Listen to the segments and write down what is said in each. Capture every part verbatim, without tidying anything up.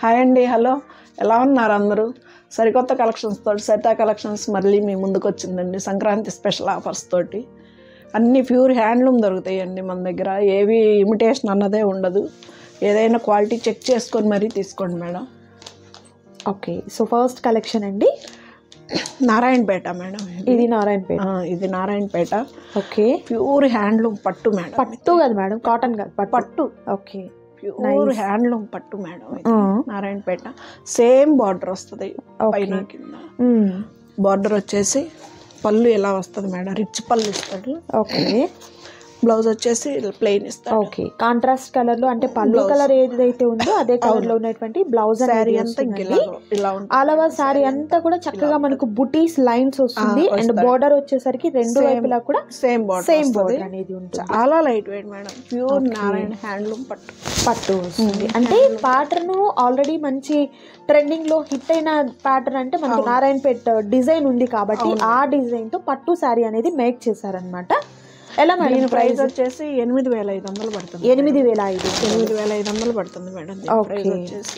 Hi అండి, hello, ఎలా ఉన్నారు అందరూ? సరికొత్త కలెక్షన్స్ తోటి సరితా కలెక్షన్స్ మళ్ళీ మీ ముందుకు వచ్చిందండి. సంక్రాంతి స్పెషల్ ఆఫర్స్ తోటి అన్ని ప్యూర్ హ్యాండ్లూమ్ దొరుకుతాయండి మన దగ్గర. ఏవి ఇమిటేషన్ అన్నదే ఉండదు. ఏదైనా క్వాలిటీ చెక్ చేసుకొని మరీ తీసుకోండి madam. Okay, so first collection అండి నారాయణపేట మేడం. ఇది నారాయణపేట. ఇది నారాయణపేట. ఓకే, ప్యూర్ హ్యాండ్లూమ్ పట్టు మేడం. పట్టు కదా మేడం, కాటన్ కాదు, పట్టు. ఓకే, ప్యూర్ హ్యాండ్లూమ్ పట్టు మేడం. నారాయణపేట సేమ్ బార్డర్ వస్తుంది పైన కింద. బార్డర్ వచ్చేసి పళ్ళు ఎలా వస్తుంది మేడం, రిచ్ పళ్ళు ఇస్తాడు. ఓకే, బ్లౌజ్ వచ్చేసి ప్లెయిన్ ఇస్తాడు. ఓకే, కాంట్రాస్ట్ కలర్ లో, అంటే పళ్ళు కలర్ ఏదైతే ఉందో అదే కలర్ లో ఉన్నటువంటి బ్లౌజ్ శారీ అంతా ఇలా ఆల్ ఓవర్ శారీ అంతా కూడా చక్కగా మనకు బుటీస్ లైన్స్ వస్తుంది. అండ్ బోర్డర్ వచ్చేసరికి రెండు వైపులా కూడా సేమ్ బార్డర్ సేమ్ బోర్డర్ అనేది ఉంటుంది. చాలా light weight madam, pure Narayana handloom పట్టు పట్టు వస్తుంది. అంటే ప్యాటర్న్ ఆల్రెడీ మంచి ట్రెండింగ్ లో హిట్ అయిన ప్యాటర్న్, అంటే మనకు నారాయణపేట డిజైన్ ఉంది కాబట్టి ఆ డిజైన్ తో పట్టు శారీ అనేది మేక్ చేశారనమాట. ఎలా మేడం? ప్రైస్ వచ్చేసి ఎనిమిది వేల ఐదు వందలు పడుతుంది. ఎనిమిది వేల ఐదు ఎనిమిది వేల ఐదు వందలు పడుతుంది మేడం. వచ్చేసి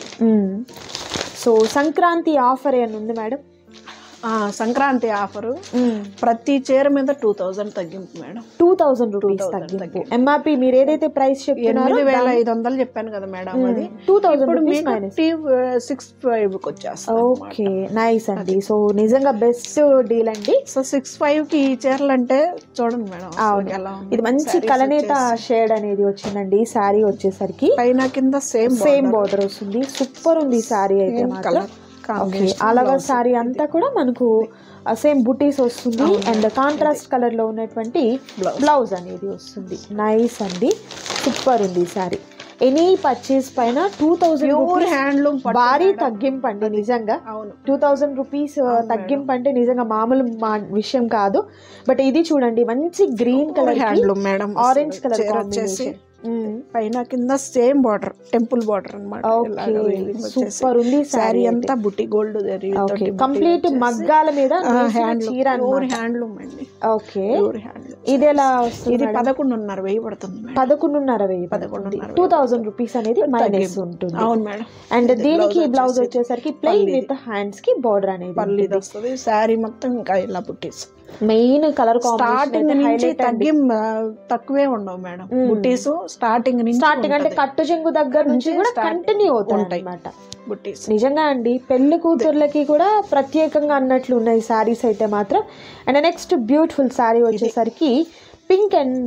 సో సంక్రాంతి ఆఫర్ ఏమైనా ఉంది మేడం? సంక్రాంతి ఆఫరు ప్రతి చీర మీద టూ థౌజండ్ తగ్గింపు మేడం. టూ థౌజండ్ రూపీస్ తగ్గింపు. ఎంఆర్పి మీరు ఏదైతే ప్రైస్ చెప్తున్నారో ఎనిమిది వేల ఐదు వందలు చెప్పాను కదా మేడం, అది టూ థౌసండ్ సిక్స్ ఫైవ్ కి వచ్చేస్తాం. ఓకే, నైస్ అండి. సో నిజంగా బెస్ట్ డీల్ అండి. సో సిక్స్ ఫైవ్ కి ఈ చీరలు అంటే చూడండి మేడం, ఇది మంచి కలనేత షేడ్ అనేది వచ్చిందండి. శారీ వచ్చేసరికి పైన కింద సేమ్ సేమ్ బోర్డర్ వస్తుంది. సూపర్ ఉంది శారీ అయితే మాత్రం. అలాగా శారీ అంతా కూడా మనకు సేమ్ బుటీస్ వస్తుంది. అండ్ కాంట్రాస్ట్ కలర్ లో ఉన్నటువంటి బ్లౌజ్ అనేది వస్తుంది. నైస్ అండి, సూపర్ ఉంది శారీ. ఎనీ పర్చేస్ పైన టూ థౌసండ్ హ్యాండ్లూమ్ భారీ తగ్గింపు అండి. నిజంగా టూ థౌసండ్ రూపీస్ తగ్గింపు అంటే నిజంగా మామూలు విషయం కాదు. బట్ ఇది చూడండి, మంచి green colour handloom madam, orange colour వచ్చేసి పైన కింద సేమ్ బార్డర్, టెంపుల్ బార్డర్ అన్నమాట. సూపర్ ఉంది శారీ అంతా బుట్టి గోల్డ్ కంప్లీట్ మగ్గాల మీద హ్యాండ్లూమ్ అండి. ఓకే, ఇది ఎలా వస్తుంది? ఇది పదకొండున్నర వెయ్యి పడుతుంది. పదకొండున్నర వెయ్యి పదకొండు టూ థౌసండ్ రూపీస్ అనేది మైనస్ ఉంటుంది. అవును మేడం. అండ్ దీనికి బ్లౌజ్ వచ్చేసరికి ప్లెయిన్ విత్ హ్యాండ్స్ కి బార్డర్ అనేది పల్లి వస్తుంది. శారీ మొత్తం ఇంకా ఇలా బుట్టీస్. మెయిన్ కలర్ స్టార్టింగ్ నుంచి తగ్గి తక్కువే ఉండవు మేడం. బుట్టీస్ స్టార్టింగ్ నుంచి స్టార్టింగ్ అంటే కట్టు చెంగు దగ్గర నుంచి కూడా కంటిన్యూ అవుతాయి అన్నమాట బుట్టీస్. నిజంగా అండి, పెళ్లి కూతుర్లకి కూడా ప్రత్యేకంగా అన్నట్లు ఉన్నాయి శారీస్ అయితే మాత్రం. అండ్ నెక్స్ట్ బ్యూటిఫుల్ శారీ వచ్చేసరికి pink and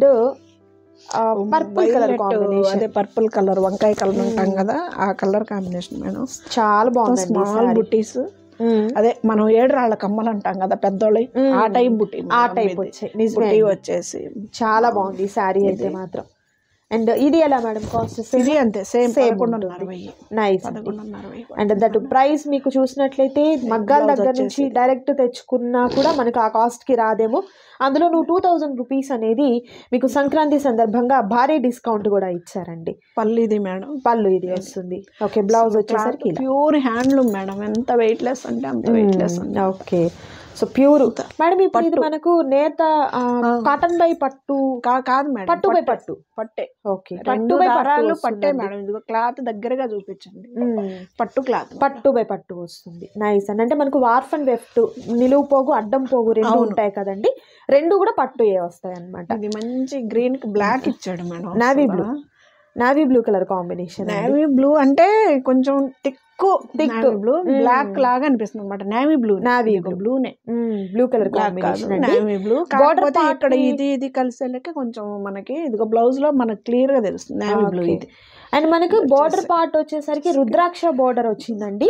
purple colour combination. అదే పర్పుల్ కలర్, వంకాయ కలర్ అంటాం కదా, ఆ కలర్ కాంబినేషన్ మేడం. చాలా బాగుంది. స్మాల్ బుట్టీస్, అదే మనం ఏడు రాళ్ల కమ్మలు అంటాం కదా పెద్దోళ్ళి, ఆ టైప్ బుట్టి, ఆ టైప్ వచ్చాయి వచ్చేసి చాలా బాగుంది శారీ అయితే మాత్రం. అండ్ ఇది ఎలా మేడం కాస్ట్? ఇది అంతే same same nice. And that price మీకు చూసినట్లయితే మగ్గాల దగ్గర నుంచి డైరెక్ట్ తెచ్చుకున్నా కూడా మనకు ఆ కాస్ట్ కి రాదేమో. అందులో నువ్వు టూ థౌజండ్ రూపీస్ అనేది మీకు సంక్రాంతి సందర్భంగా భారీ డిస్కౌంట్ కూడా ఇచ్చారండి. పళ్ళు ఇది మేడం, పళ్ళు ఇది వస్తుంది. ఓకే, బ్లౌజ్ వచ్చేసరికి ప్యూర్ హ్యాండ్లూమ్ మేడం. ఎంత వెయిట్ లెస్ అంటే అంత weight less. Okay, so pure madam. ఇప్పుడు ఇది మనకు నేత కాటన్ బై పట్టు కాదు మేడం, పట్టు బై పట్టు పట్టే. ఓకే, పట్టు బై పట్టు పట్టే మేడం. ఇది క్లాత్ దగ్గరగా చూపించండి, పట్టు క్లాత్, పట్టు బై పట్టు వస్తుంది. నైస్ అండి. అంటే మనకు వార్ఫ్ అండ్ వెఫ్ట్, నిలువు పోగు అడ్డం పోగు రెండు ఉంటాయి కదండి, రెండు కూడా పట్టు ఏ వస్తాయి అనమాట. ఇది మంచి గ్రీన్ కి బ్లాక్ ఇచ్చాడు madam. Navy blue, navy blue colour combination. Navy blue అంటే కొంచెం థిక్ థిక్ బ్లూ, బ్లాక్ లాగా అనిపిస్తుంది అనమాట. నావీ బ్లూ, నావీ బ్లూనే, blue colour combination, navy blue. కాకపోతే ఇక్కడ ఇది ఇది కలిసేలకి కొంచెం మనకి ఇదిగో బ్లౌజ్ లో మనకి క్లియర్ గా తెలుస్తుంది నావీ బ్లూ ఇది. అండ్ మనకు బోర్డర్ పార్ట్ వచ్చేసరికి రుద్రాక్ష బోర్డర్ వచ్చిందండి.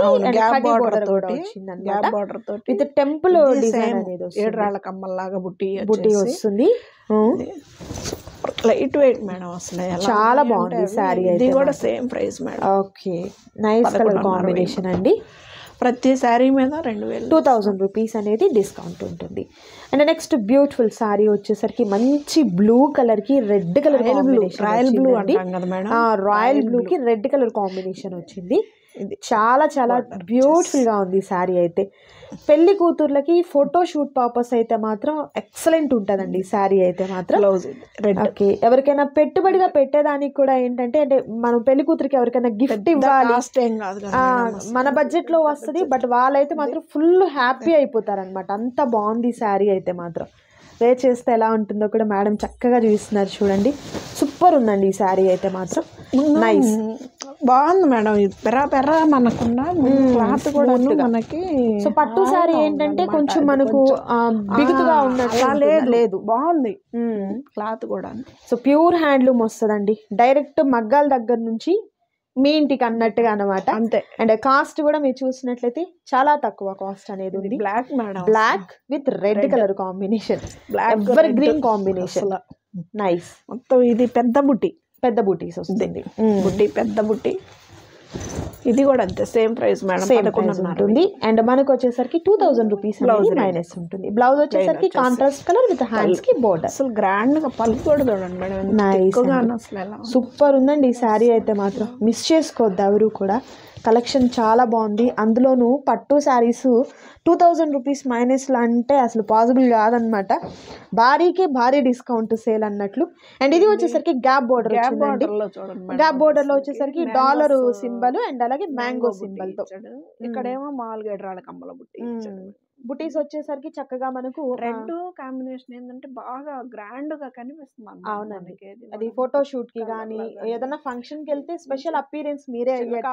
బోర్డర్ తోటి విత్ టెంపుల్ డిజైన్ అనేది ఏడు రాళ్ల కమ్మల్లాగా బుట్టి బుట్టి వస్తుంది. లైట్ వెయిట్ మేడం, అసలు చాలా బాగుంది శారీ. ఇది కూడా same price madam. Okay, nice colour combination అండి. ప్రతి శారీ మీద రెండు వేలు టూ థౌజండ్ రూపీస్ అనేది డిస్కౌంట్ ఉంటుంది. అండ్ నెక్స్ట్ బ్యూటిఫుల్ శారీ వచ్చేసరికి మంచి బ్లూ కలర్ కి red colour combination. Royal blue అంటాం కదా మేడం, రాయల్ బ్లూ కి రెడ్ కలర్ కాంబినేషన్ వచ్చింది. ఇది చాలా చాలా బ్యూటిఫుల్ గా ఉంది శారీ అయితే. పెళ్లి కూతుర్లకి ఫోటో షూట్ పర్పస్ అయితే మాత్రం ఎక్సలెంట్ ఉంటదండి శారీ అయితే మాత్రం. ఓకే, ఎవరికైనా పెట్టుబడిగా పెట్టేదానికి కూడా ఏంటంటే అంటే మనం పెళ్లి కూతురికి ఎవరికైనా గిఫ్ట్ ఇవ్వాలి, మన బడ్జెట్ లో వస్తుంది, బట్ వాళ్ళైతే మాత్రం ఫుల్ హ్యాపీ అయిపోతారు అనమాట. అంత బాగుంది శారీ అయితే మాత్రం. వేర్ చేస్తే ఎలా ఉంటుందో కూడా మేడం చక్కగా చూపిస్తున్నారు చూడండి. సూపర్ ఉందండి ఈ శారీ అయితే మాత్రం. నైస్, బాగుంది మేడం. పెర్ర పెర్ర మనకున్న క్లాత్ కూడా మనకి. సో పట్టు శారీ ఏంటంటే కొంచెం మనకు బిగుతుగా ఉన్నట్టు లేదు, బాగుంది క్లాత్ కూడా. సో ప్యూర్ హ్యాండ్లూమ్ వస్తుందండి, డైరెక్ట్ మగ్గాల దగ్గర నుంచి మీ ఇంటికి అన్నట్టుగా అనమాట. అంతే. అండ్ కాస్ట్ కూడా మీరు చూసినట్లయితే చాలా తక్కువ కాస్ట్ అనేది ఉంది. Black madam, black with red colour combination, evergreen combination. Nice. మొత్తం ఇది పెద్ద బుట్టి, పెద్ద బుటీస్ వస్తుంది. బుట్టి పెద్ద బుట్టి. ఇది కూడా అంతే, same price madam, same price ఉంటుంది. అండ్ మనకు వచ్చేసరికి టూ థౌసండ్ రూపీస్ మైనస్ ఉంటుంది. బ్లౌజ్ వచ్చేసరికి కాంట్రాస్ట్ కలర్ విత్ హ్యాండ్స్ కి బోర్డర్. అసలు గ్రాండ్ గా పల్లి కూడా చూడండి మేడం, నైస్. సూపర్ ఉందండి ఈ శారీ అయితే మాత్రం. మిస్ చేసుకోవద్దు ఎవరు కూడా. కలెక్షన్ చాలా బాగుంది. అందులోనూ పట్టు శారీస్ టూ థౌజండ్ రూపీస్ మైనస్లో అంటే అసలు పాసిబుల్ కాదనమాట. భారీకి భారీ డిస్కౌంట్ సేల్ అన్నట్లు. అండ్ ఇది వచ్చేసరికి గ్యాప్ బోర్డర్ వచ్చిందండి. గ్యాప్ బోర్డర్ లో వచ్చేసరికి డాలర్ సింబల్ అండ్ అలాగే మ్యాంగో సింబల్ తో. ఇక్కడేమో మామూలుగా ఎడ్రాళ్ళ కమ్మల బుట్టి. బుటీస్ వచ్చేసరికి చక్కగా మనకు రెడ్ కాంబినేషన్ ఏంటంటే బాగా గ్రాండ్ గా కనిపిస్తుంది. అవునండి, అది ఫోటో షూట్ కి గానీ ఏదైనా ఫంక్షన్ కి వెళ్తే స్పెషల్ అపీరెన్స్ మీరే.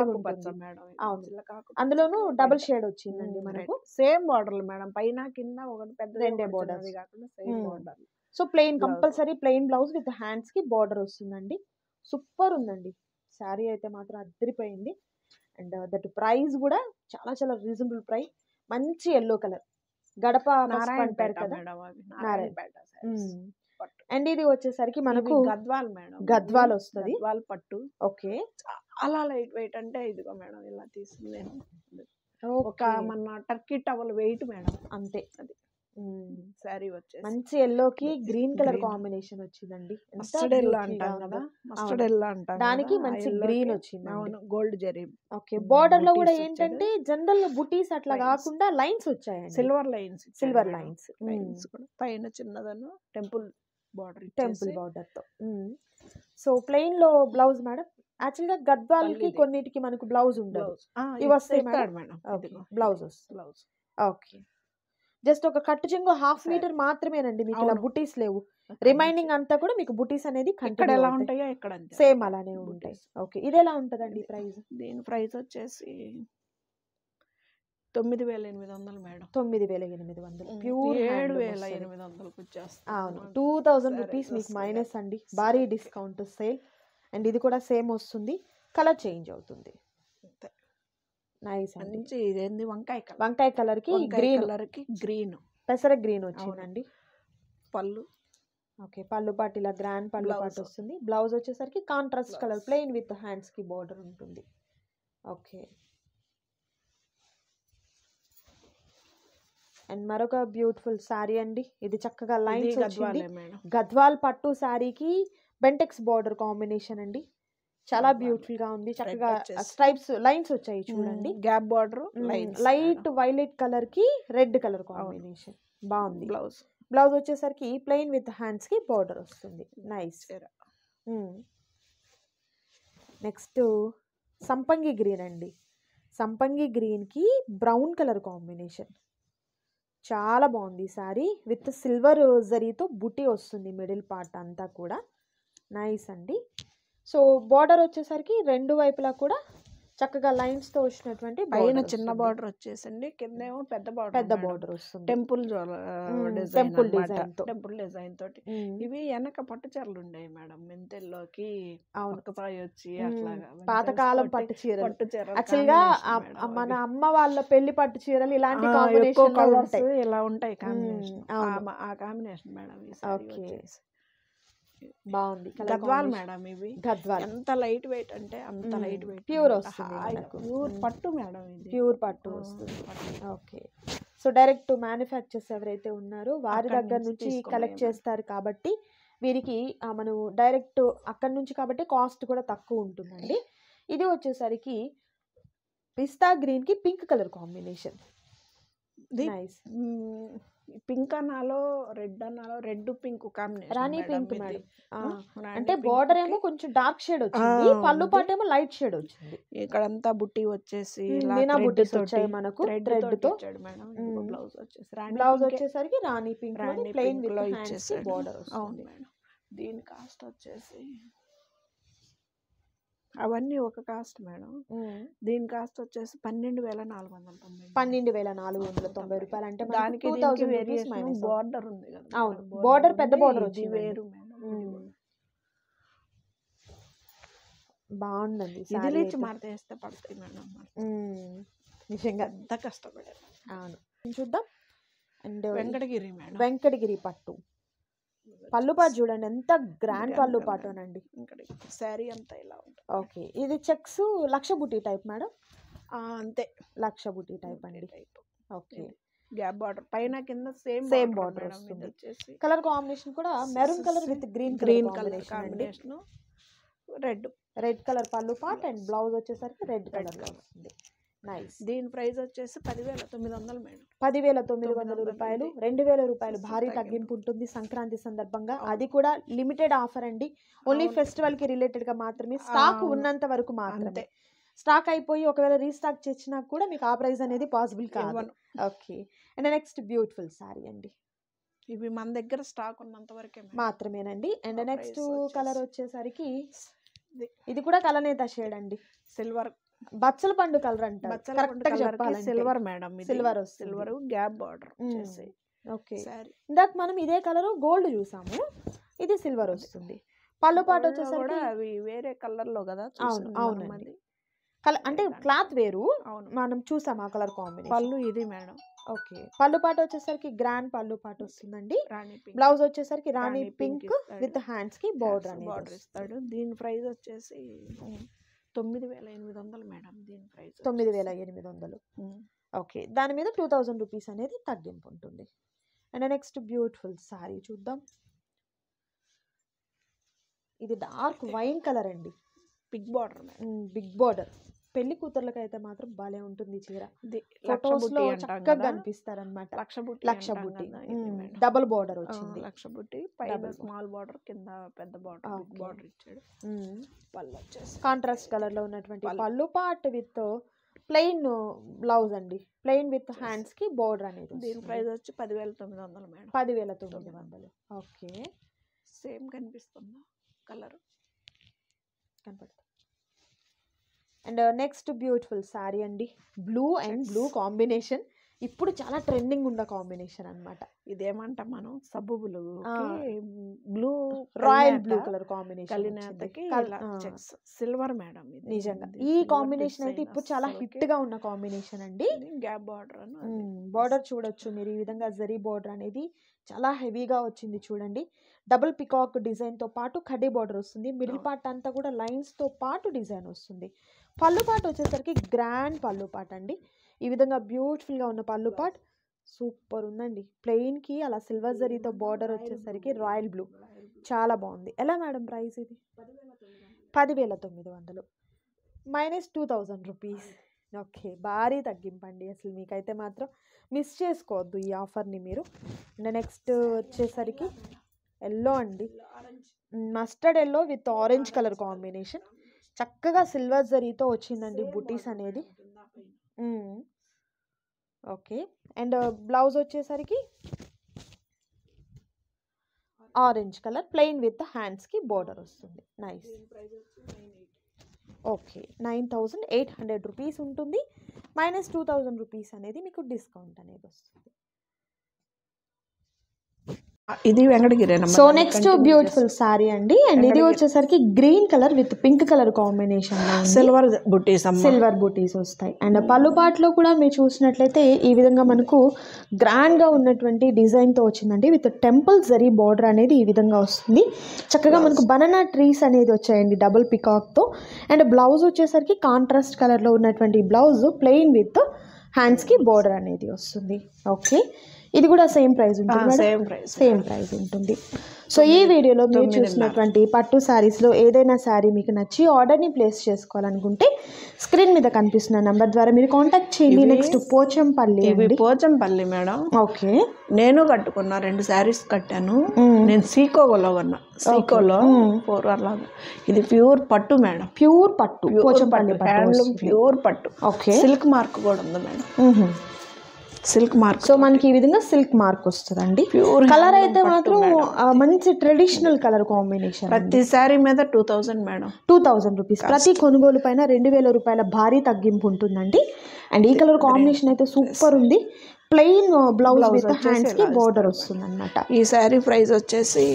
అందులోనూ డబుల్ షేడ్ వచ్చిందండి మనకు. సేమ్ బోర్డర్ మేడం, పైన కింద ఒకటి పెద్ద రెండే బోర్డర్ కాకుండా same border. So plain, compulsory plain blouse with hands కి బోర్డర్ వస్తుందండి. సూపర్ ఉందండి శారీ అయితే మాత్రం, అద్దరిపోయింది. అండ్ దట్ ప్రైస్ కూడా చాలా చాలా రీజనబుల్ ప్రైస్. మంచి ఎల్లో కలర్, గడప అంటారు కదా, అండ్ ఇది వచ్చేసరికి మనకు గద్వాల్ మేడం, గద్వాల్ వస్తుంది, గద్వాల్ పట్టు. ఓకే, చాలా లైట్ వెయిట్ అంటే ఇదిగో మేడం ఇలా తీసుకుని నేను ఒక మన టర్కీ టవల్ వెయిట్ మేడం, అంతే. అది శారీ వచ్చేసి మంచి ఎల్లోకి గ్రీన్ కలర్ కాంబినేషన్ వచ్చిందండి. మస్టర్డ్ ఎల్లో అంటాం కదా, మస్టర్డ్ ఎల్లో అంటాం, దానికి మంచి గ్రీన్ వచ్చింది. అవును, గోల్డ్ జరీ. ఓకే, బోర్డర్ లో కూడా ఏంటంటే జనరల్ బుటీస్ అట్లా కాకుండా లైన్స్ వచ్చాయండి, silver lines. Silver lines lines కూడా పైన చిన్నదను టెంపుల్ బార్డర్, టెంపుల్ బార్డర్ తో. సో ప్లెయిన్ లో బ్లౌజ్ మేడం. యాక్చువల్ గా గద్వాల్ కి కొన్నిటికి మనకు బ్లౌజ్ ఉండదు, ఇవి వస్తాయి madam. Blouse blouse okay. Just ఒక కట్టు చెంగు హాఫ్ మీటర్ మాత్రమేనండి మీకు ఇలా బుటీస్ లేవు. రిమైనింగ్ అంతా కూడా మీకు బుటీస్ అనేది ఎలా ఉంటాయో ఇక్కడ సేమ్ అలానే ఉంటాయి. ఓకే, ఇది ఎలా ఉంటదండి ప్రైస్? దీని ప్రైస్ వచ్చేసి తొమ్మిది వేల ఎనిమిది వందలు మేడం. తొమ్మిది వేల ఎనిమిది వందలు ప్యూర్ ఏడు వేల ఎనిమిది వందలకు వచ్చేస్తాం. అవును, టూ థౌజండ్ రూపీస్ మీకు మైనస్ అండి, భారీ డిస్కౌంట్ సేల్. అండ్ ఇది కూడా సేమ్ వస్తుంది, కలర్ చేంజ్ అవుతుంది. నైస్ అండి. ఇదేంది వంకాయ కలర్, వంకాయ కలర్ కి గ్రీన్ కలర్ కి గ్రీన్, పెసర గ్రీన్ వచ్చిందండి. పళ్ళు ఓకే, పళ్ళు పాటు ఇలా గ్రాండ్ పళ్ళు పాటు వస్తుంది. బ్లౌజ్ వచ్చేసరికి contrast colour plain with hands కి బోర్డర్ ఉంటుంది. ఓకే, అండ్ మరొక బ్యూటిఫుల్ శారీ అండి. ఇది చక్కగా లైన్స్ వచ్చింది. గద్వాల్ పట్టు శారీకి బెంటెక్స్ బోర్డర్ కాంబినేషన్ అండి. చాలా బ్యూటిఫుల్ గా ఉంది. చక్కగా స్ట్రైప్స్ లైన్స్ వచ్చాయి చూడండి. Gap border, light violet colour కి రెడ్ కలర్ కాంబినేషన్ బాగుంది. బ్లౌజ్ బ్లౌజ్ వచ్చేసరికి ప్లెయిన్ విత్ హ్యాండ్స్ కి బార్డర్ వస్తుంది. నైస్. నెక్స్ట్ సంపంగి గ్రీన్ అండి. సంపంగి గ్రీన్ కి బ్రౌన్ కలర్ కాంబినేషన్ చాలా బాగుంది. సారీ విత్ సిల్వర్ జరీతో బుటీ వస్తుంది మిడిల్ పార్ట్ అంతా కూడా. నైస్ అండి. సో బార్డర్ వచ్చేసరికి రెండు వైపులా కూడా చక్కగా లైన్స్ తో వచ్చినటువంటి పైన చిన్న బార్డర్ వచ్చేసండి, కింద ఏమో పెద్ద బార్డర్, పెద్ద బార్డర్ వస్తుంది. టెంపుల్ టెంపుల్ డిజైన్ తో, టెంపుల్ డిజైన్ తోటి. ఇవి వెనక పట్టు చీరలు ఉండేవి మేడం, మెంతెల్లోకి పై వచ్చి అట్లాగా పాతకాలం పట్టు చీరలు. పట్టు చీర యాక్చువల్ గా మన అమ్మ వాళ్ళ పెళ్లి పట్టు చీరలు ఇలాంటి కాంబినేషన్ ఇలా ఉంటాయి. కాంబినేషన్ ఆ కాంబినేషన్ మేడం. ఓకే, బాగుంది. గద్వాల్ మేడం. ఇవి గద్వాల్ ఎంత లైట్ వెయిట్ అంటే అంత లైట్ వెయిట్, ప్యూర్ వస్తుంది. ప్యూర్ పట్టు మేడం, ఇది ప్యూర్ పట్టు వస్తుంది. ఓకే, సో డైరెక్ట్ మ్యానుఫ్యాక్చర్స్ ఎవరైతే ఉన్నారో వారి దగ్గర నుంచి కలెక్ట్ చేస్తారు కాబట్టి వీరికి మనం డైరెక్ట్ అక్కడ నుంచి కాబట్టి కాస్ట్ కూడా తక్కువ ఉంటుందండి. ఇది వచ్చేసరికి పిస్తా గ్రీన్ కి pink colour combination. Nice. Pink అన్నాలో రెడ్ అన్నాలో రెడ్ పింక్ కాంబినేషన్. రాణి పింక్ మేడం. అంటే బోర్డర్ ఏమో కొంచెం డార్క్ షేడ్ వచ్చింది, పళ్ళు పాట ఏమో లైట్ షేడ్ వచ్చింది. ఇక్కడంతా బుట్టి వచ్చేసి మీనా బుట్టీస్ వచ్చాయి మనకు థ్రెడ్ తో. బ్లౌజ్ వచ్చేసి బ్లౌజ్ వచ్చేసరికి రాణి పింక్ ప్లెయిన్ విత్ ఇచ్చేసి బోర్డర్. అవును మేడం. దీని కాస్ట్ వచ్చేసి అవన్నీ ఒక కాస్ట్ మేడం. దీని కాస్ట్ వచ్చేసి పన్నెండు వేల నాలుగు వందల తొంభై పన్నెండు వేల నాలుగు వందల తొంభై రూపాయలు. అంటే దానికి బోర్డర్ ఉంది కదా. అవును, బోర్డర్ పెద్ద బోర్డర్ వచ్చి వేరు మేడం. బాగుందండి. ఇది ఇచ్చి మార్త వేస్తే పడతాయి మేడం. నిజంగా ఎంత కష్టపడారు. అవును, చూద్దాం. And Venkatagiri madam. వెంకటగిరి పట్టు పళ్ళు పాటు చూడండి ఎంత గ్రాండ్ పళ్ళు పాటు అనండి. శారీ అంతా ఇలా ఉంటుంది. ఓకే, ఇది చెక్స్ లక్ష బుట్టి టైప్ మేడం. అంతే, లక్ష బుట్టి టైప్ అండి. టైప్. ఓకే, గ్యాప్ బార్డర్ పైన కింద సేమ్ సేమ్ బార్డర్ వస్తుంది. కలర్ కాంబినేషన్ కూడా maroon colour with green green colour combination. Red red colour pallu part and blouse వచ్చేసరికి రెడ్ కలర్ లో వస్తుంది. నైస్. దీని ప్రైస్ వచ్చేసి పదివేల తొమ్మిది వందలు మేడం. పదివేల తొమ్మిది వందల రూపాయలు. రెండు వేల రూపాయలు భారీ తగ్గింపు ఉంటుంది సంక్రాంతి సందర్భంగా. అది కూడా లిమిటెడ్ ఆఫర్ అండి. ఓన్లీ ఫెస్టివల్ కి రిలేటెడ్ గా మాత్రమే, స్టాక్ ఉన్నంత వరకు మాత్రమే. స్టాక్ అయిపోయి ఒకవేళ రీస్టాక్ చేసినా కూడా మీకు ఆ ప్రైస్ అనేది పాసిబుల్ కాదు. Okay, and next beautiful sari అండి. ఇవి మన దగ్గర స్టాక్ ఉన్నంత వరకే మాత్రమేనండి. అండ్ నెక్స్ట్ కలర్ వచ్చేసరికి ఇది కూడా కలనేత షేడ్ అండి. సిల్వర్ బచ్చల పండు కలర్ అంటారు. కరెక్ట్ గా చెప్పాలంటే silver madam. Silver silver gap border వచ్చేసి. ఓకే, ఇందాక మనం ఇదే కలర్ గోల్డ్ చూసాము, ఇది సిల్వర్ వస్తుంది. పళ్ళు పాటు వచ్చేసరికి అవి వేరే కలర్ లో కదా. అవును అవునండి, అంటే క్లాత్ వేరు. మనం చూసాం ఆ కలర్ కాంబినేషన్. పళ్ళు ఇది మేడం. ఓకే, పళ్ళు పాటు వచ్చేసరికి గ్రాండ్ పళ్ళు పాటు వస్తుందండి. బ్లౌజ్ వచ్చేసరికి రాణి పింక్ విత్ హ్యాండ్స్ కి బోర్డర్ అనేది ఇస్తాడు. దీని ప్రైస్ వచ్చేసి తొమ్మిది వేల ఎనిమిది వందలు మేడం. దీని ప్రైస్ తొమ్మిది వేల ఎనిమిది వందలు. ఓకే, దాని మీద టూ థౌజండ్ రూపీస్ అనేది తగ్గింపు ఉంటుంది. అండ్ నెక్స్ట్ బ్యూటిఫుల్ సారీ చూద్దాం. ఇది డార్క్ వైన్ కలర్ అండి. Big border big border. పెళ్లి కూతుర్లకు అయితే మాత్రం భలే ఉంటుంది చీర. ఫొటోస్ లో చక్కగా కనిపిస్తారు అనమాట. లక్ష బుట్టి లక్ష బుట్టి డబుల్ బార్డర్ వచ్చింది. లక్ష బుట్టి పైన స్మాల్ బార్డర్, కింద పెద్ద బార్డర్, బిగ్ బార్డర్ ఇచ్చాడు. పళ్ళు వచ్చేసి కాంట్రాస్ట్ కలర్ లో ఉన్నటువంటి pallu part with plain blouse అండి. ప్లెయిన్ విత్ హ్యాండ్స్ కి బార్డర్ అనేది. దీని ప్రైస్ వచ్చి పదివేల తొమ్మిది వందలు మేడం. పదివేల తొమ్మిది వందలు. ఓకే, సేమ్ కనిపిస్తుందా కలర్? కనపడుతుంది. అండ్ నెక్స్ట్ బ్యూటిఫుల్ శారీ అండి. బ్లూ అండ్ బ్లూ కాంబినేషన్ ఇప్పుడు చాలా ట్రెండింగ్ ఉన్న కాంబినేషన్ అన్నమాట. ఇదేమంట మనం సబ్బు blue blue royal blue colour combination. కలినేతకి సిల్వర్ మేడం. నిజంగా ఈ కాంబినేషన్ అయితే ఇప్పుడు చాలా హిట్ గా ఉన్న కాంబినేషన్ అండి. గ్యాప్ బార్డర్ బార్డర్ చూడొచ్చు మీరు. ఈ విధంగా జరీ బార్డర్ అనేది చాలా హెవీగా వచ్చింది చూడండి. డబుల్ పికాక్ డిజైన్ తో పాటు కడ్డీ బార్డర్ వస్తుంది. మిడిల్ పార్ట్ అంతా కూడా లైన్స్ తో పాటు డిజైన్ వస్తుంది. పళ్ళు పాటు వచ్చేసరికి గ్రాండ్ పళ్ళు పాట అండి. ఈ విధంగా బ్యూటిఫుల్ గా ఉన్న పళ్ళు పాట్ సూపర్ ఉందండి. ప్లెయిన్ కి అలా సిల్వర్ జరీతో బార్డర్ వచ్చేసరికి రాయల్ బ్లూ చాలా బాగుంది. ఎలా మేడం ప్రైస్? ఇది పదివేల తొమ్మిది వందలు minus two thousand rupees. Okay, భారీ తగ్గింపండి. అసలు మీకైతే మాత్రం మిస్ చేసుకోవద్దు ఈ ఆఫర్ని మీరు. నెక్స్ట్ వచ్చేసరికి ఎల్లో అండి. Mustard yellow with orange colour combination. చక్కగా సిల్వర్ జరీతో వచ్చిందండి బుటీస్ అనేది. ఓకే, అండ్ బ్లౌజ్ వచ్చేసరికి ఆరెంజ్ కలర్ ప్లెయిన్ విత్ హ్యాండ్స్కి బోర్డర్ వస్తుంది. Nice. Okay, nine thousand eight hundred rupees ఉంటుంది. మైనస్ టూ థౌజండ్ రూపీస్ అనేది మీకు డిస్కౌంట్ అనేది వస్తుంది. ఇది Venkatagiri. So next beautiful sari అండి. అండ్ ఇది వచ్చేసరికి green colour with pink colour combination silver బుటీస్ సిల్వర్ బుటీస్ వస్తాయి. అండ్ పళ్ళు పాటలో కూడా మీరు చూసినట్లయితే ఈ విధంగా మనకు గ్రాండ్ గా ఉన్నటువంటి డిజైన్ తో వచ్చిందండి. విత్ టెంపుల్ జరీ బార్డర్ అనేది ఈ విధంగా వస్తుంది. చక్కగా మనకు బనానా ట్రీస్ అనేది వచ్చాయండి డబుల్ పికాక్ తో. అండ్ బ్లౌజ్ వచ్చేసరికి కాంట్రాస్ట్ కలర్ లో ఉన్నటువంటి బ్లౌజ్ ప్లెయిన్ విత్ హ్యాండ్స్ కి బార్డర్ అనేది వస్తుంది. ఓకే, ఇది కూడా సేమ్ ప్రైస్ ఉంటుంది. సేమ్ ప్రైస్ సేమ్ ప్రైస్ ఉంటుంది. సో ఈ వీడియోలో మీరు చూసినటువంటి పట్టు శారీస్లో ఏదైనా శారీ మీకు నచ్చి ఆర్డర్ని ప్లేస్ చేసుకోవాలనుకుంటే స్క్రీన్ మీద కనిపిస్తున్న నెంబర్ ద్వారా మీరు కాంటాక్ట్ చేయండి. నెక్స్ట్ పోచంపల్లి. ఇవి పోచంపల్లి మేడం. ఓకే, నేను కట్టుకున్నా, రెండు శారీస్ కట్టాను. నేను సీకోలో కొన్నా, సీకోలో ఫోర్ లాగా. ఇది ప్యూర్ పట్టు మేడం, ప్యూర్ పట్టు, పోచంపల్లి హ్యాండ్లూమ్ ప్యూర్ పట్టు. ఓకే, సిల్క్ మార్క్ కూడా ఉంది మేడం, సిల్క్ మార్క్. సో మనకి ఈ విధంగా సిల్క్ మార్క్ వస్తుందండి. ప్యూర్ కలర్ అయితే మాత్రం మంచి ట్రెడిషనల్ కలర్ కాంబినేషన్. ప్రతి శారీ మీద two thousand madam, two thousand rupees ప్రతి కొనుగోలు పైన రెండు వేల రూపాయల భారీ తగ్గింపు ఉంటుందండి. అండ్ ఈ కలర్ కాంబినేషన్ అయితే సూపర్ ఉంది. ప్లెయిన్ బ్లౌజ్ విత్ హ్యాండ్స్ కి బోర్డర్ వస్తుంది అనమాట. ఈ శారీ ప్రైస్ వచ్చేసి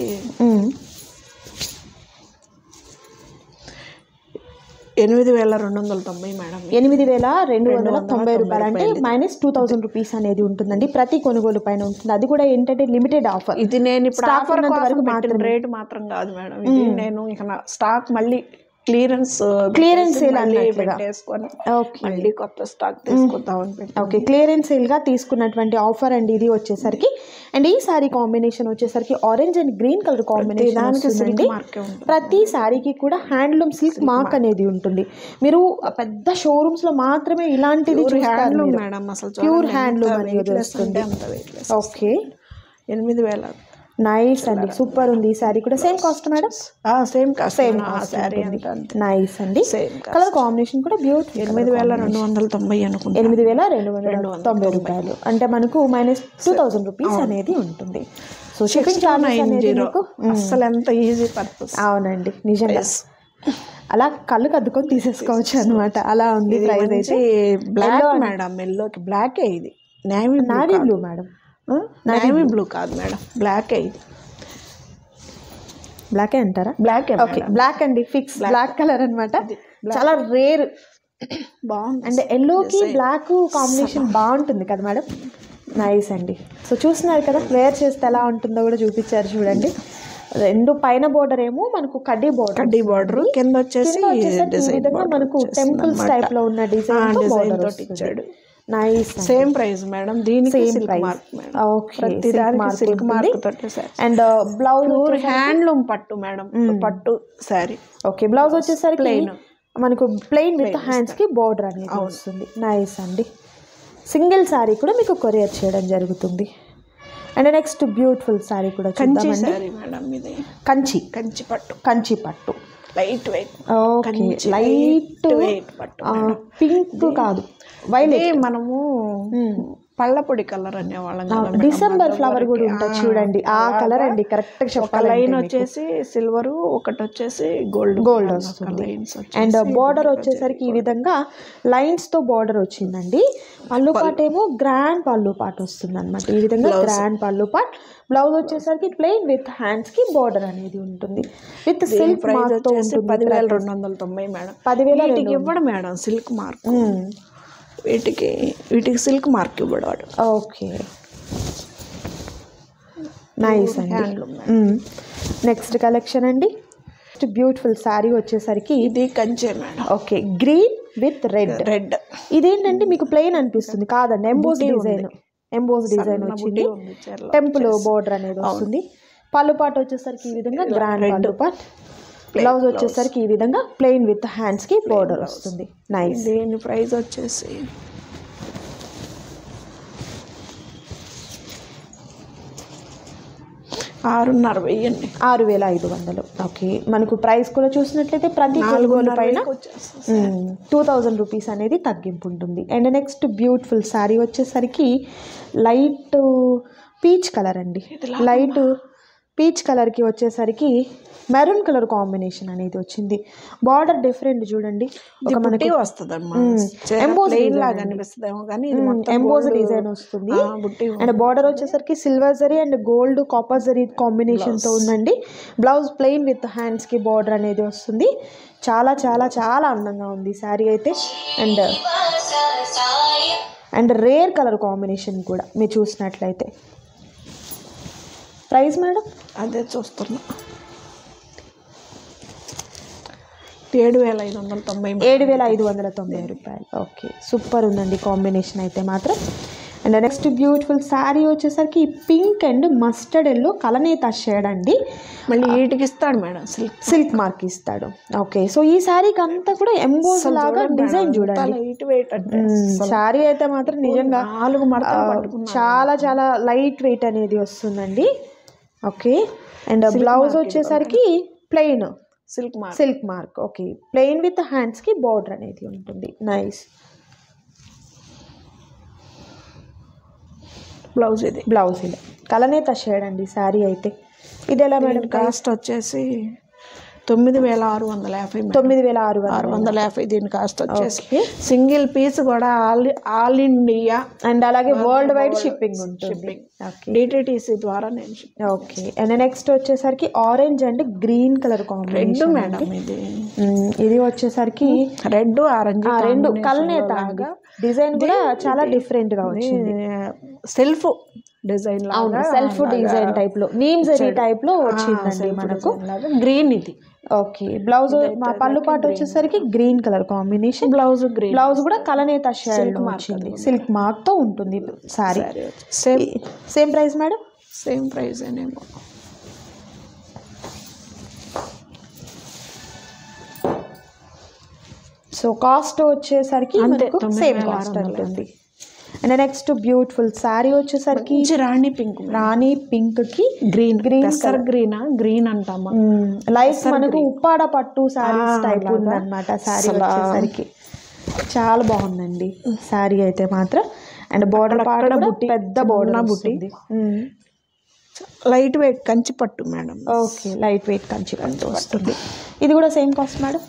ఎనిమిది వేల రెండు వందల తొంభై మేడం. ఎనిమిది వేల రెండు వందల తొంభై రూపాయలు అంటే మైనస్ టూ థౌసండ్ రూపీస్ అనేది ఉంటుందండి. ప్రతి కొనుగోలు పైన ఉంటుంది. అది కూడా ఏంటంటే లిమిటెడ్ ఆఫర్. ఇది నేను ఇప్పుడు ఆఫర్ వరకు మాత్రం రేట్ మాత్రం కాదు మేడం. ఇది నేను ఇక స్టాక్ మళ్ళీ క్లియరెన్స్ క్లియరెన్స్ సేల్ పెట్టేసుకొని మళ్ళీ కొత్త స్టాక్ తీసుకుందామని. ఓకే, క్లియరెన్స్ సేల్ గా తీసుకున్నటువంటి ఆఫర్ అండి ఇది వచ్చేసరికి. అండ్ ఈ సారీ కాంబినేషన్ వచ్చేసరికి orange and green colour combination. ప్రతి సారీకి కూడా హ్యాండ్లూమ్ సిల్క్ మార్క్ అనేది ఉంటుంది. మీరు పెద్ద షోరూమ్స్ లో మాత్రమే ఇలాంటిది చూస్తారు మేడం. అసలు ప్యూర్ హ్యాండ్లూమ్ అనేది వస్తుంది. ఓకే, ఎనిమిది వేల నైస్ అండి, సూపర్ ఉంది. ఈ సారీ కూడా same cost madam? Same cost, same sari. Nice అండి. కలర్ కాంబినేషన్ కూడా బ్యూటిఫుల్. ఎనిమిది వేల రెండు వందల తొంభై అనుకుంటా, ఎనిమిది వేల రెండు వందల తొంభై రూపాయలు అంటే మనకు మైనస్ టూ థౌసండ్ రూపీస్ అనేది ఉంటుంది. సో షిప్పింగ్ చార్జెస్ అనేది మీకు అసలు ఎంత ఈజీ పర్పస్. అవునండి, నిజంగా అలా కళ్ళు కద్దుకొని తీసేసుకోవచ్చు అనమాట. అలా ఉంది ప్రైస్ అయితే. బ్లాక్ మేడం, ఎల్లోకి బ్లాకే. ఇది navy navy blue madam, navy blue కాదు మేడం, బ్లాక్. ఇది బ్లాకే అంటారా? బ్లాక్. ఓకే, బ్లాక్ అండి, ఫిక్స్ బ్లాక్ కలర్ అనమాట. చాలా రేర్, బాగుంది. అంటే ఎల్లోకి బ్లాక్ కాంబినేషన్ బాగుంటుంది కదా మేడం. నైస్ అండి. సో చూస్తున్నారు కదా, వేర్ చేస్తే ఎలా ఉంటుందో కూడా చూపించారు చూడండి. రెండు పైన బోర్డర్ ఏమో మనకు కడ్డీ బోర్డర్, కడ్డీ బోర్డర్ కింద వచ్చేసి ఈ విధంగా మనకు టెంపుల్స్ టైప్ లో ఉన్న డిజైన్ తోటి ఇచ్చాడు. Nice, same price madam. దీనికి same price. Okay, silk mark తోటి. అండ్ బ్లౌజ్ హ్యాండ్లూమ్ పట్టు మేడం, పట్టు సారీ. ఓకే, బ్లౌజ్ వచ్చేసరికి ప్లెయిన్ మనకు ప్లెయిన్ విత్ హ్యాండ్స్ కి బోర్డర్ అనేది వస్తుంది. నైస్ అండి. సింగిల్ సారీ కూడా మీకు కొరియర్ చేయడం జరుగుతుంది. అండ్ నెక్స్ట్ బ్యూటిఫుల్ సారీ కూడా చూద్దామండి. కంచి కంచి పట్టు, కంచి పట్టు light weight. Okay, light weight పట్టు. పింక్ కాదు, వైలెట్. మనము పళ్ళపొడి కలర్ అనేవాళ్ళం. డిసెంబర్ ఫ్లవర్ కూడా ఉంటుంది చూడండి, ఆ కలర్ అండి. కరెక్ట్ గా చెప్పాలి. లైన్ వచ్చేసి సిల్వర్, ఒకటి వచ్చేసి గోల్డ్ గోల్డ్ వస్తుంది. అండ్ బార్డర్ వచ్చేసరికి ఈ విధంగా లైన్స్ తో బార్డర్ వచ్చిందండి. పళ్ళు పాట్ ఏమో గ్రాండ్ పళ్ళు పాట్ వస్తుంది అనమాట. ఈ విధంగా గ్రాండ్ పళ్ళు పాట్. బ్లౌజ్ వచ్చేసరికి ప్లెయిన్ విత్ హ్యాండ్స్ కి బార్డర్ అనేది ఉంటుంది. విత్ సిల్క్ మార్క్ తో ఉంటుంది. పదివేల రెండు వందల తొంభై మేడం. పదివేల ఇవ్వడం మేడం సిల్క్ మార్క్. వీటికి వీటికి సిల్క్ మార్క్ ఇవ్వడు. ఓకే, నైస్ అండి. నెక్స్ట్ కలెక్షన్ అండి. బ్యూటిఫుల్ శారీ వచ్చేసరికి ఇది కంచే madam. Okay, green with red. Red ఇదేంటంటే మీకు ప్లెయిన్ అనిపిస్తుంది, కాదండి. ఎంబోస్ డిజైన్, ఎంబోస్ డిజైన్ వచ్చింది. టెంపుల్ బోర్డర్ అనేది వస్తుంది. పళ్ళు పాటు వచ్చేసరికి ఈ విధంగా గ్రాండ్ పళ్ళు పాట్. బ్లౌజ్ వచ్చేసరికి ఈ విధంగా ప్లెయిన్ విత్ హ్యాండ్స్ కి బోర్డర్ వస్తుంది. నైస్. దీని ప్రైస్ వచ్చేసి ఆరున్నర వెయ్యండి, ఆరు వేల ఐదు వందలు. ఓకే, మనకు ప్రైస్ కూడా చూసినట్లయితే ప్రతి కొనుగోలు పైన టూ థౌజండ్ రూపీస్ అనేది తగ్గింపు ఉంటుంది. అండ్ నెక్స్ట్ బ్యూటిఫుల్ శారీ వచ్చేసరికి లైట్ పీచ్ కలర్ అండి. లైట్ పీచ్ కలర్కి వచ్చేసరికి మెరూన్ కలర్ కాంబినేషన్ అనేది వచ్చింది. బార్డర్ డిఫరెంట్ చూడండి. ఒక మనకి వస్తుంది ఎంబోజ్ డిజైన్ వస్తుంది. అండ్ బార్డర్ వచ్చేసరికి silver zari and gold copper zari combination తో ఉందండి. బ్లౌజ్ ప్లెయిన్ విత్ హ్యాండ్స్ కి బార్డర్ అనేది వస్తుంది. చాలా చాలా చాలా అందంగా ఉంది శారీ అయితే. And and rare colour combination కూడా మీరు చూసినట్లయితే. ప్రైస్ మేడం అదే చూస్తున్నా, ఏడు వేల ఐదు వందల తొంభై ఏడు వేల ఐదు వందల తొంభై రూపాయలు. ఓకే, సూపర్ ఉందండి కాంబినేషన్ అయితే మాత్రం. అండ్ నెక్స్ట్ బ్యూటిఫుల్ శారీ వచ్చేసరికి పింక్ అండ్ మస్టర్డ్ ఎల్లో కలనేత షేడ్ అండి. మళ్ళీ వీటికి ఇస్తాడు మేడం సిల్క్ సిల్క్ మార్క్ ఇస్తాడు. ఓకే, సో ఈ శారీకి అంతా కూడా ఎంబోస్ లాగా డిజైన్ చూడండి. లైట్ వెయిట్ అంటే శారీ అయితే మాత్రం నిజంగా నాలుగు మడతలు పట్టుకున్నాను. చాలా చాలా లైట్ వెయిట్ అనేది వస్తుందండి. ఓకే, అండ్ బ్లౌజ్ వచ్చేసరికి plain silk mark silk mark okay, plain with హ్యాండ్స్కి బార్డర్ అనేది ఉంటుంది. నైస్. బ్లౌజ్ ఇది బ్లౌజ్ ఇలా కలనేత షేడ్ అండి శారీ అయితే. ఇది ఎలా మేడం? కాస్ట్ వచ్చేసి తొమ్మిది వేల ఆరు వందల యాభై తొమ్మిది వేల ఆరు ఆరు వందల యాభై దీని కాస్ట్ వచ్చేసి. సింగిల్ పీస్ కూడా ఆల్ ఆల్ ఇండియా అండ్ అలాగే వరల్డ్ వైడ్ షిప్పింగ్ ఉంటుంది. డిటిటిసి ద్వారా నేను. ఓకే, అండ్ నెక్స్ట్ వచ్చేసరికి orange and green colour combination madam. ఇది ఇది వచ్చేసరికి రెడ్ ఆరెంజ్ రెండు కలనేత డిజైన్ కూడా చాలా డిఫరెంట్ గా వచ్చింది. సెల్ఫ్ డిజైన్ లాగా సెల్ఫ్ డిజైన్ టైప్ లో నీమ్ జరీ టైప్ లో వచ్చిందండి మనకు. గ్రీన్ ఇది. ఓకే, బ్లౌజ్ పళ్ళు పాటు వచ్చేసరికి green colour combination. Blouse green. Blouse కూడా కలనేత షేడ్ వచ్చింది. సిల్క్ మార్క్ తో ఉంటుంది sari. Same same price madam? Same price ఏమో. సో కాస్ట్ వచ్చేసరికి సేమ్ కాస్ట్ ఉంటుంది. అండ్ నెక్స్ట్ బ్యూటిఫుల్ శారీ వచ్చేసరికి రాణి పింక్. రాణి పింక్ కి గ్రీన్ గ్రీన్ గ్రీన్ గ్రీన్ అంటామా లైక్ మనకు ఉప్పాడ పట్టు శారీస్ టైప్ ఉందన్నమాట శారీ వచ్చేసరికి. చాలా బాగుందండి శారీ అయితే మాత్రం. అండ్ బోర్డర్ పార్ట్ బుట్టి పెద్ద బోర్డర్ బుట్టి లైట్ వెయిట్ కంచి పట్టు madam. Okay, light weight Kanchi పట్టు వస్తుంది. ఇది కూడా సేమ్ కాస్ట్ మేడం?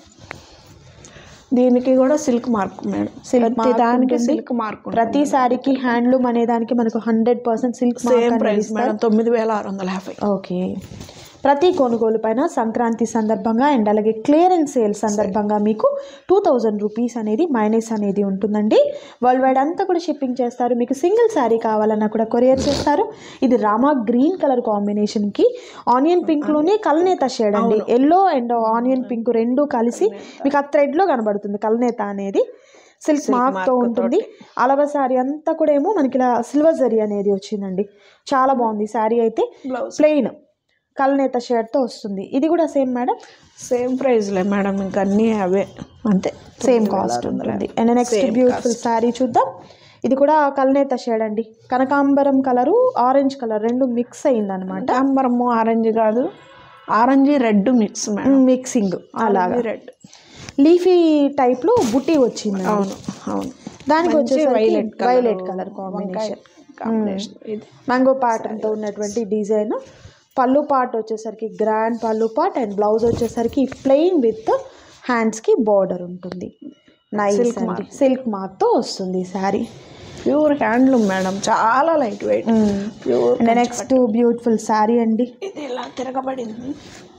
దీనికి కూడా సిల్క్ మార్క్ మేడం. సిల్క్ దానికి సిల్క్ మార్క్. ప్రతి సారీకి హ్యాండ్లూమ్ అనే దానికి మనకు hundred percent silk same price madam. తొమ్మిది వేల ఆరు వందల యాభై. ఓకే, ప్రతి కొనుగోలు పైన సంక్రాంతి సందర్భంగా అండ్ అలాగే క్లియరెన్స్ సేల్ సందర్భంగా మీకు టూ థౌజండ్ రూపీస్ అనేది మైనస్ అనేది ఉంటుందండి. వరల్డ్ వైడ్ అంతా కూడా షిప్పింగ్ చేస్తారు. మీకు సింగిల్ శారీ కావాలన్నా కూడా కొరియర్ చేస్తారు. ఇది రామా గ్రీన్ కలర్ కాంబినేషన్కి ఆనియన్ పింక్లోనే కలనేత షేడ్ అండి. ఎల్లో అండ్ ఆనియన్ పింక్ రెండు కలిసి మీకు ఆ థ్రెడ్లో కనబడుతుంది కలనేత అనేది. సిల్క్ మార్క్తో ఉంటుంది. అలవ శారీ అంతా కూడా ఏమో మనకి ఇలా సిల్వర్ జరీ అనేది వచ్చిందండి. చాలా బాగుంది శారీ అయితే. ప్లెయిన్ కలనేత షేడ్తో వస్తుంది. ఇది కూడా సేమ్ మేడం? సేమ్ ప్రైస్లే మేడం, ఇంకా అన్నీ అవే అంతే, సేమ్ కాస్ట్ ఉంటుంది. అండ్ నెక్స్ట్ బ్యూటిఫుల్ శారీ చూద్దాం. ఇది కూడా కలనేత షేడ్ అండి. కనకాంబరం కలరు ఆరెంజ్ కలర్ రెండు మిక్స్ అయింది అనమాట. కనకాంబరము ఆరెంజ్ కాదు, ఆరెంజ్ రెడ్ మిక్స్ మిక్సింగ్ అలాగా. రెడ్ లీఫీ టైప్లో బుట్టి వచ్చింది. అవును అవును. దానికి వచ్చి violet violet colour combination. Mango ప్యాటర్న్తో ఉన్నటువంటి డిజైన్. పళ్ళు పార్ట్ వచ్చేసరికి grand pallu part and blouse వచ్చేసరికి ప్లెయిన్ విత్ హ్యాండ్స్కి బార్డర్ ఉంటుంది. నైస్ అండి. సిల్క్ మార్క్తో వస్తుంది శారీ. ప్యూర్ హ్యాండ్లూమ్ మేడం, చాలా light weight pure. And next beautiful sari అండి. ఇది ఇలా తిరగబడింది.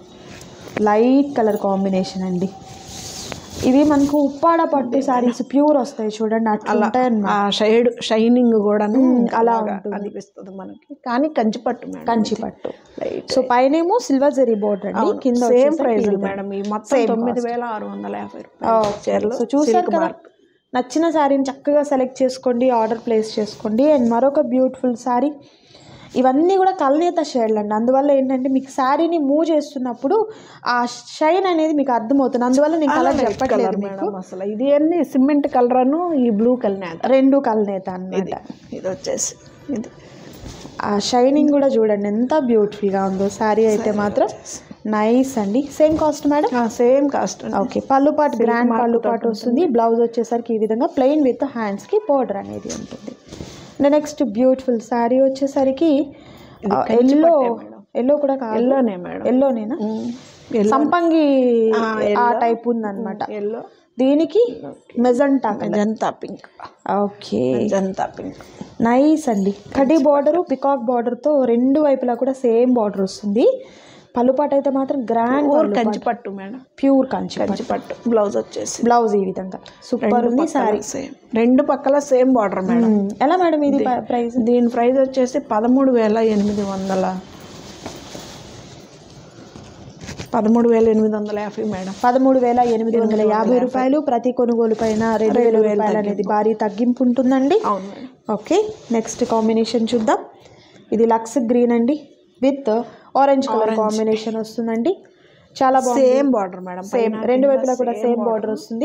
లైట్ కలర్ కాంబినేషన్ అండి. ఇవి మనకు ఉప్పాడ పట్టు శారీస్ ప్యూర్ వస్తాయి చూడండి, అట్లా ఆ షైడ్ షైనింగ్ కూడా అలా అనిపిస్తుంది మనకి. కానీ కంచి పట్టు మేడం, కంచి పట్టు. సో పైనేమో సిల్వర్ జరీ బోర్డర్ అండి, కింద సేమ్ ప్రైస్ మేడం. ఈ మొత్తం తొమ్మిది వేల ఆరు వందల యాభై రూపాయలు. సో చూసారు కదా, నచ్చిన శారీని చక్కగా సెలెక్ట్ చేసుకోండి, ఆర్డర్ ప్లేస్ చేసుకోండి. అండ్ మరొక బ్యూటిఫుల్ శారీ. ఇవన్నీ కూడా కలనేత షేడ్లు అండి. అందువల్ల ఏంటంటే మీకు శారీని మూవ్ చేస్తున్నప్పుడు ఆ షైన్ అనేది మీకు అర్థమవుతుంది. అందువల్ల నేను కలర్ చెప్పట్లేదు మీకు. అసలు ఇది అన్ని సిమెంట్ కలర్ అను ఈ బ్లూ కలర్ రెండు కలనేత అన్నమాట. ఇది వచ్చేసి ఇది ఆ షైనింగ్ కూడా చూడండి ఎంత బ్యూటిఫుల్గా ఉందో శారీ అయితే మాత్రం. నైస్ అండి. Same cost madam? Same cost. Okay, pallu part grand పళ్ళు పాటు వస్తుంది. బ్లౌజ్ వచ్చేసరికి ఈ విధంగా ప్లెయిన్ విత్ హ్యాండ్స్కి బోర్డర్ అనేది ఉంటుంది. నెక్స్ట్ బ్యూటిఫుల్ శారీ వచ్చేసరికి ఎల్లో ఎల్లో కూడా కాదు, ఎల్లోనే మేడం. ఎల్లోనేనా? సంపంగి ఆ టైప్ ఉందన్నమాట. ఎల్లో. దీనికి magenta magenta pink. Okay, magenta pink. Nice అండి. కడ్డీ బార్డరు పికాక్ బార్డర్తో రెండు వైపులా కూడా సేమ్ బార్డర్ వస్తుంది. పళ్ళుపాటు అయితే మాత్రం గ్రాండ్ కంచి పట్టు మేడం, ప్యూర్ కంచి కంచి పట్టు. బ్లౌజ్ వచ్చేసి బ్లౌజ్ ఈ విధంగా సూపర్ ఉంది శారీ. సేమ్ రెండు పక్కల సేమ్ బార్డర్ మేడం. ఎలా మేడం ఇది ప్రైస్? దీని ప్రైస్ వచ్చేసి పదమూడు వేల ఎనిమిది వందల పదమూడు వేల ఎనిమిది వందల యాభై మేడం. పదమూడు వేల ఎనిమిది వందల యాభై రూపాయలు ప్రతి కొనుగోలు పైన రెండు వేల రూపాయలు అనేది భారీ తగ్గింపు ఉంటుందండి. అవును మేడం. ఓకే, నెక్స్ట్ కాంబినేషన్ చూద్దాం. ఇది లక్స్ గ్రీన్ అండి విత్ ఆరెంజ్ కలర్ కాంబినేషన్ వస్తుందండి. చాలా బాగుంది. సేమ్ బార్డర్ మేడం, సేమ్ రెండు వైపులా కూడా సేమ్ బార్డర్ వస్తుంది.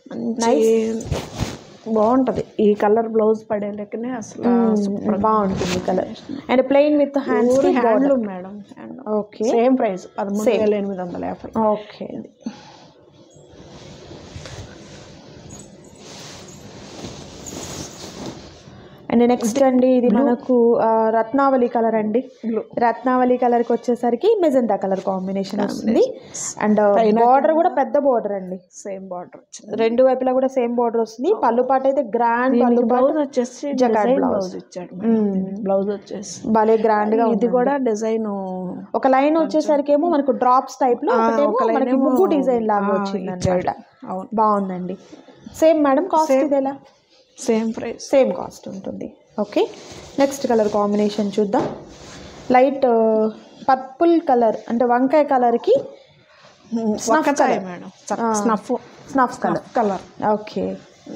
బాగుంటది. ఈ కలర్ బ్లౌజ్ పడే లెక్కనే అసలు బాగుంటుంది colour. And plain with hands handloom madam. Okay, same price పదమూడు వేల ఎనిమిది వందల యాభై. ఓకే, అండ్ నెక్స్ట్ అండి ఇది మనకు రత్నావళి కలర్ అండి. రత్నావళి కలర్కి వచ్చేసరికి మెజెంటా కలర్ కాంబినేషన్ వస్తుంది. అండ్ బార్డర్ కూడా పెద్ద బార్డర్ అండి, సేమ్ బార్డర్ రెండు వైపులా కూడా సేమ్ బార్డర్ వస్తుంది. పళ్ళు పాట అయితే గ్రాండ్ పళ్ళు బ్లౌజ్ వచ్చేసి జకార్డ్ బ్లౌజ్ ఇచ్చాడు. బ్లౌజ్ వచ్చేసి భలే గ్రాండ్ గా ఇది కూడా డిజైన్ ఒక లైన్ వచ్చేసరికి ఏమో మనకు డ్రాప్స్ టైప్ లో, మనకి ముగ్గు డిజైన్ లాగా వచ్చింది అన్నమాట. బాగుందండి. సేమ్ మేడం కాస్ట్ ఇది ఎలా? సేమ్ ప్రైస్, సేమ్ కాస్ట్ ఉంటుంది. ఓకే, నెక్స్ట్ కలర్ కాంబినేషన్ చూద్దాం. లైట్ పర్పుల్ కలర్ అంటే వంకాయ కలర్కి snuff colour madam. Snuff snuff colour colour okay,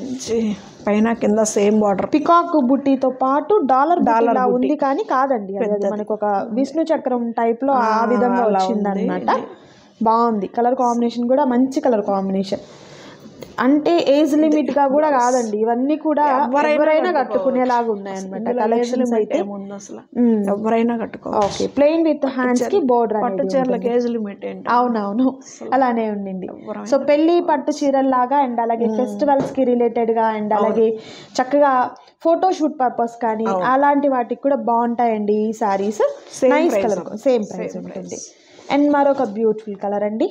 పైన కింద సేమ్ బార్డర్. పికాక్ బుట్టితో పాటు డాలర్ డాలర్ ఉంది కానీ కాదండి, అది మనకు ఒక విష్ణు చక్రం టైప్ లో ఆ విధంగా వచ్చింది అనమాట. బాగుంది. కలర్ కాంబినేషన్ కూడా మంచి కలర్ కాంబినేషన్. అంటే ఏజ్ లిమిట్ గా కూడా కాదండి, ఇవన్నీ కూడా ఎవరైనా కట్టుకునేలాగా ఉన్నాయన్నమాట. కలెక్షన్స్ అయితే ఎవరైనా కట్టుకో. ఓకే, ప్లెయిన్ విత్ హ్యాండ్స్ కి బోర్డర్. పట్టు చీరలకు ఏజ్ లిమిట్ ఏంటి? అవునవును, అలానే ఉండింది. సో పెళ్లి పట్టు చీరల్లాగా అండ్ అలాగే ఫెస్టివల్స్ కి రిలేటెడ్ గా అండ్ అలాగే చక్కగా ఫోటోషూట్ పర్పస్ కానీ అలాంటి వాటికి కూడా బాగుంటాయండి ఈ sarees. Nice colour, same price ఉంటుంది. అండ్ మరొక బ్యూటిఫుల్ కలర్ అండి,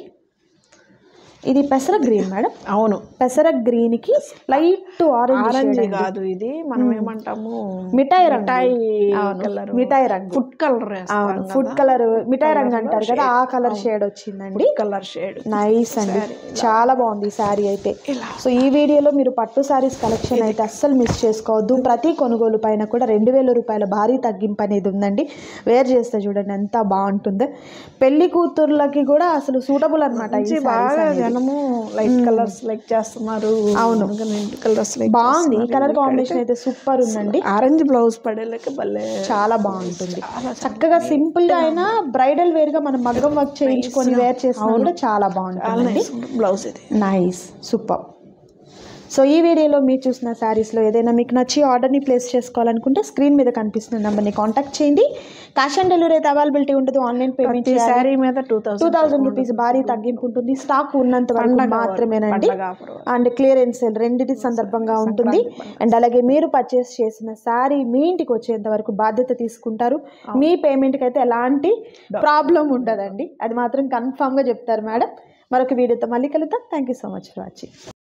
ఇది పెసర గ్రీన్ మేడం. అవును, పెసర గ్రీన్ కి లైట్ ఆరెంజ్ కాదు, ఇది మనం ఏమంటాము మిఠాయి రంగు. కలర్, మిఠాయి రంగు, ఫుడ్ కలర్. ఫుడ్ కలర్ మిఠాయి రంగు అంటారు కదా, ఆ కలర్ షేడ్ వచ్చిందండి. కలర్ షేడ్ నైస్ అండి, చాలా బాగుంది శారీ అయితే. సో ఈ వీడియోలో మీరు పట్టు శారీస్ కలెక్షన్ అయితే అస్సలు మిస్ చేసుకోవద్దు. ప్రతి కొనుగోలు పైన కూడా రెండు వేల రూపాయల భారీ తగ్గింపు అనేది ఉందండి. వేర్ చేస్తే చూడండి ఎంత బాగుంటుందో. పెళ్లి కూతుర్లకి కూడా అసలు సూటబుల్ అనమాట. జనము లైట్ కలర్స్ లైక్ చేస్తున్నారు. అవును, కలర్స్ బాగుంది. ఈ కలర్ కాంబినేషన్ అయితే సూపర్ ఉందండి. ఆరెంజ్ బ్లౌజ్ పడేలకి భలే చాలా బాగుంటుంది. చక్కగా సింపుల్ గా అయినా బ్రైడల్ వేర్ గా మనం మగ్గం వర్క్ చేయించుకొని వేర్ చేసినా కూడా చాలా బాగుంటుంది. బ్లౌజ్ ఇది నైస్, సూపర్. సో ఈ వీడియోలో మీరు చూసిన శారీస్లో ఏదైనా మీకు నచ్చి ఆర్డర్ని ప్లేస్ చేసుకోవాలనుకుంటే స్క్రీన్ మీద కనిపిస్తున్న నెంబర్ని కాంటాక్ట్ చేయండి. క్యాష్ ఆన్ డెలివరీ అయితే అవైలబిలిటీ ఉంటుంది. ఆన్లైన్ పేమెంట్ శారీ మీద two thousand two thousand rupees భారీ తగ్గింపు ఉంటుంది. స్టాక్ ఉన్నంత వరకు మాత్రమేనండి. అండ్ క్లియరెన్స్ సేల్ రెండింటి సందర్భంగా ఉంటుంది. అండ్ అలాగే మీరు పర్చేస్ చేసిన శారీ మీ ఇంటికి వచ్చేంత వరకు బాధ్యత తీసుకుంటారు. మీ పేమెంట్కి అయితే ఎలాంటి ప్రాబ్లం ఉండదండి, అది మాత్రం కన్ఫామ్గా చెప్తారు మేడం. మరొక వీడియోతో మళ్ళీ కలుద్దాం. Thank you so much for watching.